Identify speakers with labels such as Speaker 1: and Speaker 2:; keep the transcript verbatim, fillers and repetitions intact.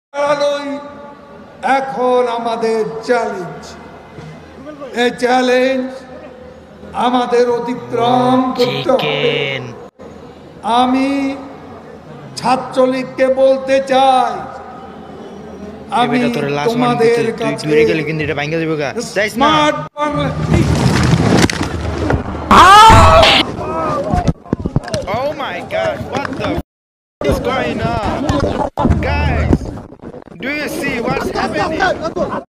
Speaker 1: দাঁড়ানোই এখন আমাদের চ্যালেঞ্জ। এই চ্যালেঞ্জ আমাদের অতিক্রম করতে হবে। আমি ছাত্রলীগকে বলতে চাই, আমি তোমাদের কাছে smart Bangla.
Speaker 2: Oh my god, what the f is going on? Guys, do you see what's happening?